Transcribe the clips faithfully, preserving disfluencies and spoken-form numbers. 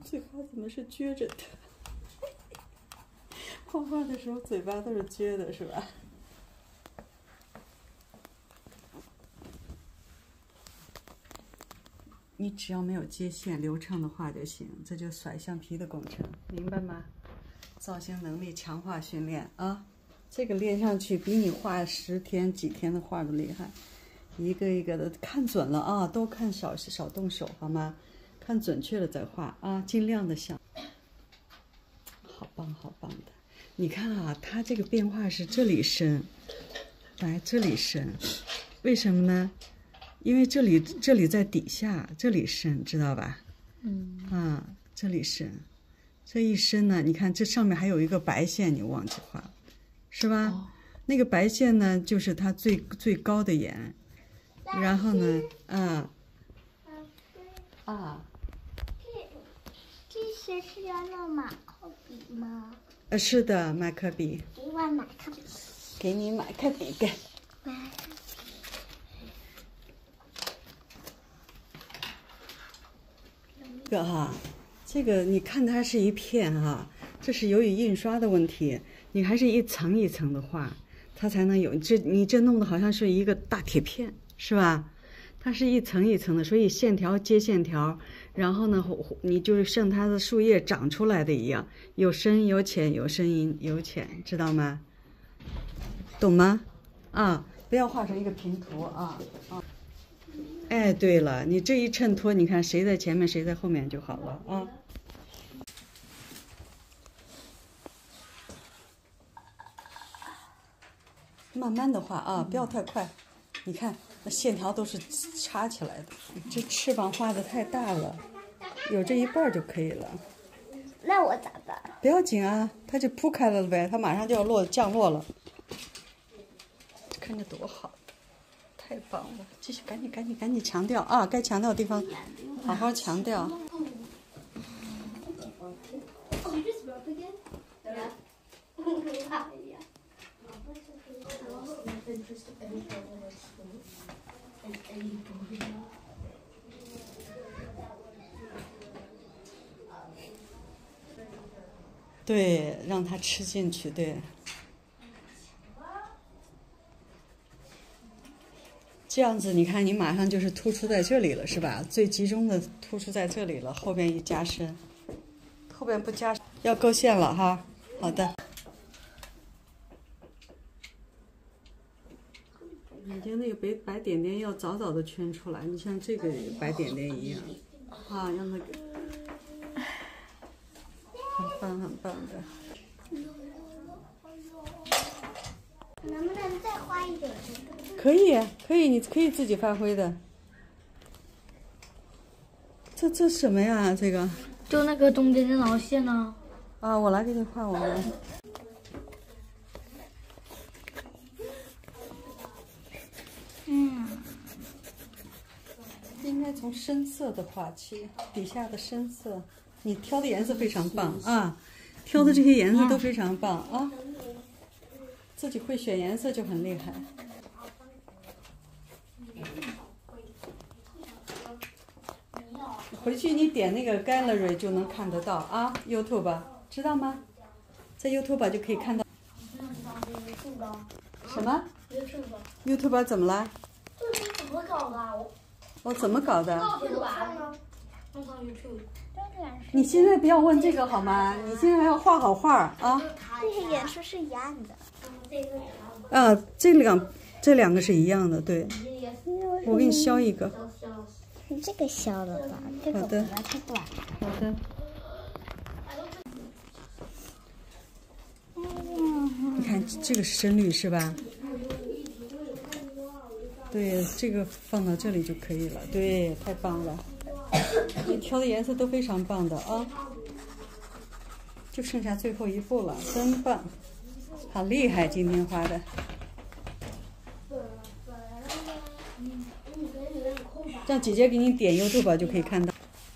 嘴巴怎么是撅着的？画画的时候嘴巴都是撅的，是吧？你只要没有接线，流畅的画就行，这就甩橡皮的工程，明白吗？造型能力强化训练啊，这个练上去比你画十天几天的画都厉害，一个一个的看准了啊，都看少少动手好吗？看准确了再画啊，尽量的像。好棒好棒的，你看啊，它这个变化是这里深，来这里深，为什么呢？因为这里这里在底下，这里深，知道吧？嗯啊，这里深，这一深呢，你看这上面还有一个白线，你忘记画，是吧？哦、那个白线呢，就是它最最高的眼，然后呢，啊啊。 这些是要用马克笔吗？ 呃，是的，马克笔。 给我马克笔。 给你马克笔给。这个哈，这个你看它是一片哈，这是由于印刷的问题，你还是一层一层的画，它才能有。这你这弄的好像是一个大铁片，是吧？它是一层一层的，所以线条接线条。然后呢，你就是像它的树叶长出来的一样，有深有浅，有深有浅，知道吗？懂吗？啊，不要画成一个平图啊啊！哎，对了，你这一衬托，你看谁在前面，谁在后面就好了啊。慢慢的画啊，不要太快。你看那线条都是插起来的，这翅膀画的太大了，有这一半就可以了。 那我咋办？ 不要紧啊，它就铺开了呗，它马上就要落降落了。看着多好，太棒了！继续，赶紧赶紧赶紧强调啊，该强调的地方好好强调。对，让他吃进去，对。这样子，你看，你马上就是突出在这里了，是吧？最集中的突出在这里了，后边一加深，后边不加，要勾线了哈。好的。眼睛那个白白点点要早早的圈出来，你像这个白点点一样，啊，让它给。很棒，很棒的。 能不能再画一点？ 可以，可以，你可以自己发挥的。这这什么呀？这个？ 就那个中间那条线呢？ 啊，我来给你画，我来。 嗯。 应该从深色的画起，底下的深色。你挑的颜色非常棒啊，挑的这些颜色都非常棒啊，自己会选颜色就很厉害。回去你点那个 Gallery 就能看得到啊 ，YouTube 知道吗？在 YouTube 就可以看到。什么 ？YouTube 怎么了？ 这是怎么搞的？我我怎么搞的？ 这个吧，上上 YouTube。 你现在不要问这个好吗？你现在要画好画啊！ 这些颜色是一样的。 啊，这两这两个是一样的，对。我给你削一个。 这个削了吧？这个好的。 太短。 好的。你看这个是深绿是吧？对，这个放到这里就可以了。对，太棒了。你挑的颜色都非常棒的啊，就剩下最后一步了，真棒，好厉害！今天画的，让姐姐给你点 YouTube 就可以看到。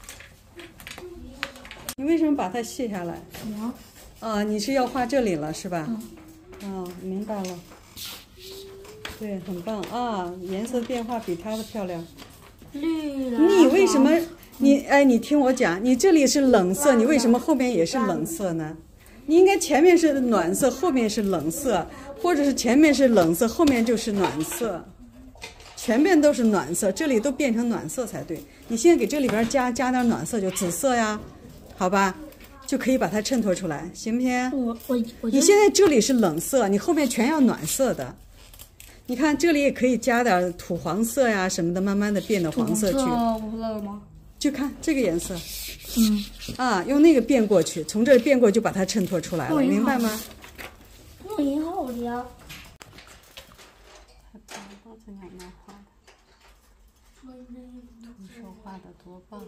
你为什么把它卸下来？啊，你是要画这里了是吧？嗯、啊，明白了。对，很棒啊，颜色变化比它的漂亮。 绿的。 你为什么你哎，你听我讲，你这里是冷色，你为什么后面也是冷色呢？你应该前面是暖色，后面是冷色，或者是前面是冷色，后面就是暖色，全面都是暖色，这里都变成暖色才对。你现在给这里边加加点暖色，就紫色呀，好吧，就可以把它衬托出来，行不行？ 我我我你现在这里是冷色，你后面全要暖色的。你看这里也可以加点土黄色呀什么的，慢慢的变到黄色去。 无了吗？ 就看这个颜色， 嗯， 啊，用那个变过去，从这儿变过就把它衬托出来了，明白吗？ 那也好的呀。 这奶奶画的，徒手画的多棒！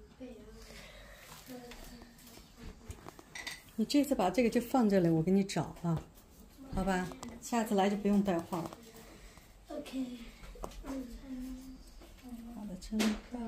你这次把这个就放这里，我给你找啊，好吧？下次来就不用带画了。 OK。 画的真棒！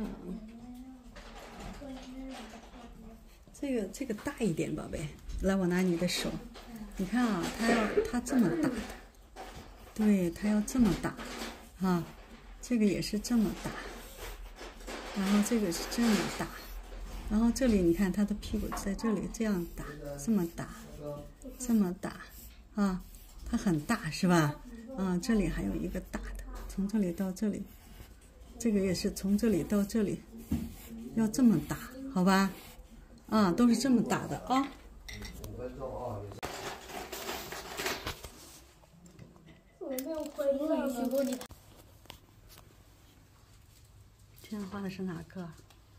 这个这个大一点，宝贝，来，我拿你的手，你看啊，它要它这么大的，对，它要这么大，啊，这个也是这么大，然后这个是这么大，然后这里你看它的屁股在这里这样大，这么大，这么大，啊，它很大是吧？啊，这里还有一个大的，从这里到这里，这个也是从这里到这里，要这么大，好吧？啊，都是这么大的啊。 我没有回答你。 这样画的是哪个？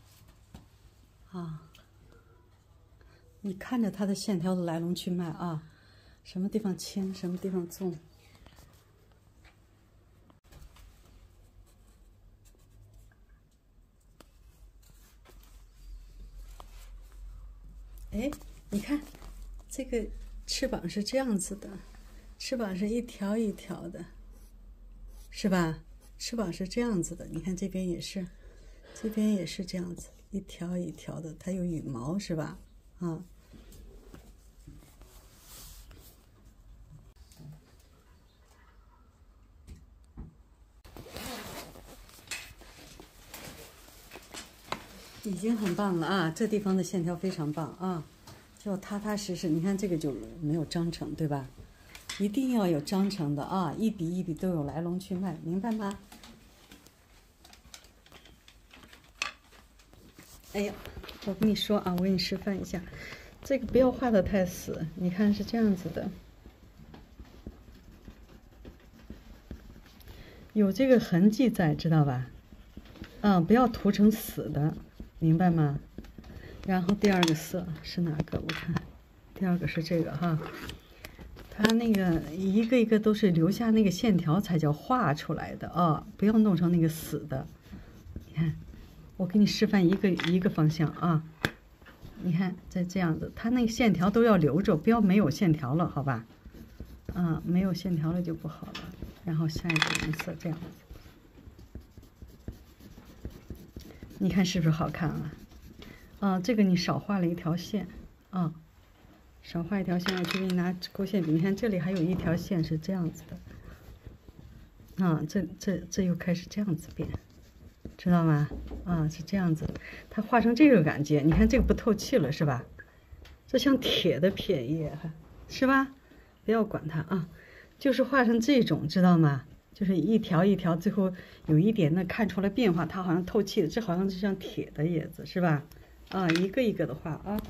啊，你看着它的线条的来龙去脉啊，什么地方轻，什么地方重。哎，你看，这个翅膀是这样子的，翅膀是一条一条的，是吧？翅膀是这样子的，你看这边也是，这边也是这样子，一条一条的，它有羽毛，是吧？啊。已经很棒了啊！这地方的线条非常棒啊，就踏踏实实。你看这个就没有章程，对吧？一定要有章程的啊，一笔一笔都有来龙去脉，明白吗？哎呀，我跟你说啊，我给你示范一下，这个不要画的太死。你看是这样子的，有这个痕迹在，知道吧？啊，不要涂成死的。明白吗？然后第二个色是哪个？我看，第二个是这个哈。它那个一个一个都是留下那个线条才叫画出来的啊，不要弄成那个死的。你看，我给你示范一个一个方向啊。你看，再这样子，它那个线条都要留着，不要没有线条了，好吧？啊，没有线条了就不好了。然后下一个颜色这样子。你看是不是好看啊？啊，这个你少画了一条线啊，少画一条线，我去给你拿勾线笔。你看这里还有一条线是这样子的，啊，这这这又开始这样子变，知道吗？啊，是这样子，它画成这个感觉，你看这个不透气了是吧？这像铁的片叶，是吧？不要管它啊，就是画成这种，知道吗？就是一条一条，最后有一点那看出来变化，它好像透气的，这好像就像铁的叶子，是吧？啊，一个一个的画啊。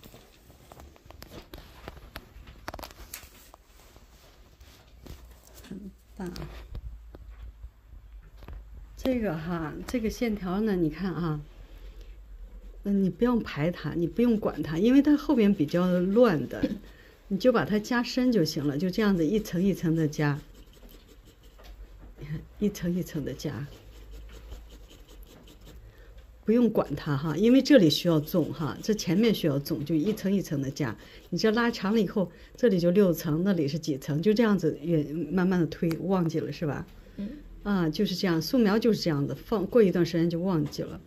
很棒。这个哈，这个线条呢，你看啊，嗯，你不用排它，你不用管它，因为它后边比较乱的，你就把它加深就行了，就这样子一层一层的加。你看，一层一层的加，不用管它哈，因为这里需要纵哈，这前面需要纵，就一层一层的加。你这拉长了以后，这里就六层，那里是几层，就这样子越慢慢的推，忘记了是吧？ 嗯。 啊，就是这样，素描就是这样的，放过一段时间就忘记了。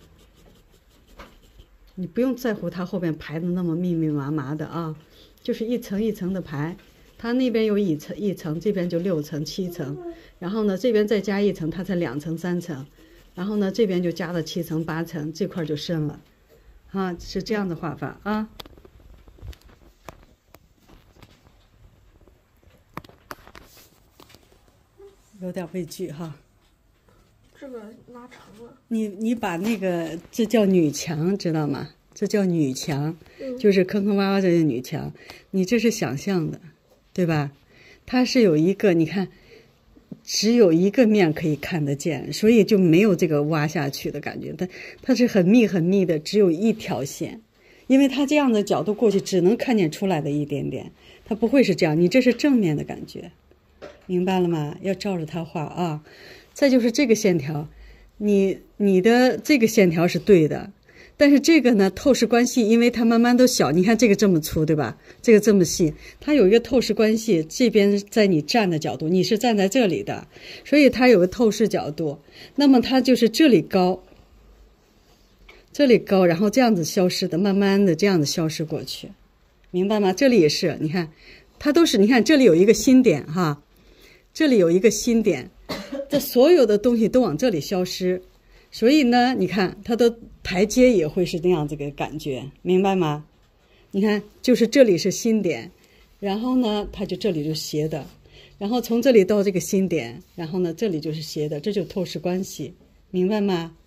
你不用在乎它后边排的那么密密麻麻的啊，就是一层一层的排。它那边有一层一层，这边就六层七层，然后呢这边再加一层，它才两层三层， 然后呢这边就加了七层八层，这块就深了，啊，是这样的画法啊。有点畏惧哈。 这个拉长了。 你你把那个，这叫女墙，知道吗？这叫女墙， 嗯、 就是坑坑洼洼这些女墙。你这是想象的，对吧？它是有一个，你看，只有一个面可以看得见，所以就没有这个挖下去的感觉。它它是很密很密的，只有一条线，因为它这样的角度过去，只能看见出来的一点点，它不会是这样。你这是正面的感觉。明白了吗？要照着它画啊。再就是这个线条，你你的这个线条是对的，但是这个呢透视关系，因为它慢慢都小，你看这个这么粗，对吧？这个这么细，它有一个透视关系，这边在你站的角度，你是站在这里的，所以它有个透视角度，那么它就是这里高，这里高，然后这样子消失的，慢慢的这样子消失过去，明白吗？这里也是，你看它都是，你看这里有一个新点哈。这里有一个新点，这所有的东西都往这里消失，所以呢，你看它的台阶也会是那样这个感觉，明白吗？你看，就是这里是新点，然后呢，它就这里就斜的，然后从这里到这个新点，然后呢，这里就是斜的，这就是透视关系，明白吗？